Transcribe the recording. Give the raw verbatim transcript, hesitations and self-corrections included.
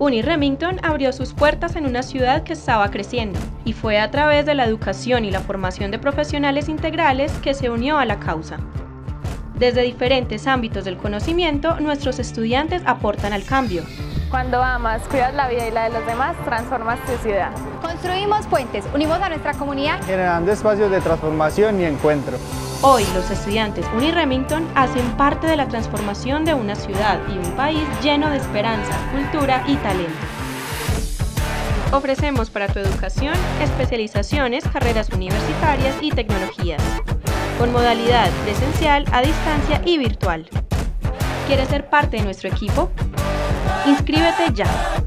Uni Remington abrió sus puertas en una ciudad que estaba creciendo, y fue a través de la educación y la formación de profesionales integrales que se unió a la causa. Desde diferentes ámbitos del conocimiento, nuestros estudiantes aportan al cambio. Cuando amas, cuidas la vida y la de los demás, transformas tu ciudad. Construimos puentes, unimos a nuestra comunidad, generando espacios de transformación y encuentro. Hoy, los estudiantes Uni Remington hacen parte de la transformación de una ciudad y un país lleno de esperanza, cultura y talento. Ofrecemos para tu educación especializaciones, carreras universitarias y tecnologías, con modalidad presencial, a distancia y virtual. ¿Quieres ser parte de nuestro equipo? ¡Inscríbete ya!